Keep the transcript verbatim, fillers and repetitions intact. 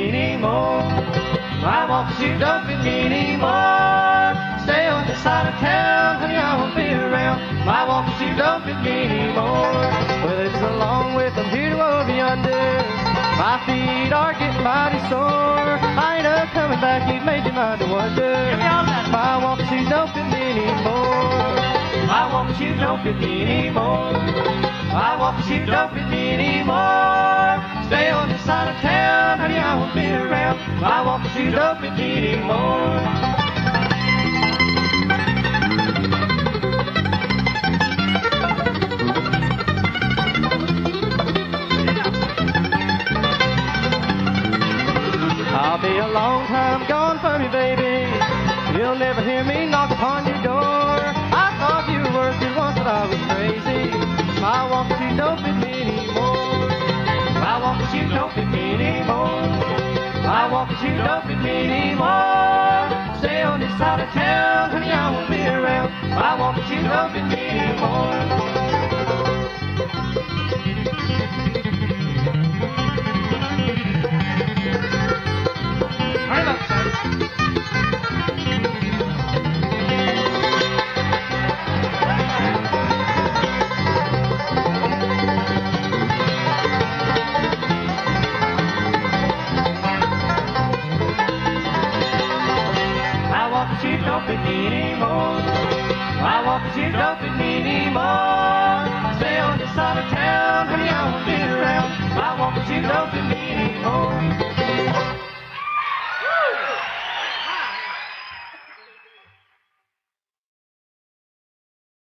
me anymore. I won't you don't fit me anymore. Stay on the side of town, honey, I won't be around. I won't you don't fit me anymore. Well, it's a long way from here to over yonder. My feet are getting mighty sore. I ain't a coming back, you've made your mind to wonder. I won't you don't fit me anymore. I won't you don't fit me anymore. I won't you don't fit me anymore. Stay on the side of town, honey, I won't be around. I won't you don't fit me anymore. I'll be a long time gone from you, baby. You'll never hear me knock upon your door. I thought you were worth it once, but I was crazy. I want you don't fit me anymore. I want you don't fit me anymore. I want you don't fit me anymore. Stay on this side of town, honey, I won't be around. I want you don't fit me anymore. You don't fit me anymore. I want you don't fit me anymore. Stay on this side of town, honey, I won't be around. I want you don't fit me anymore.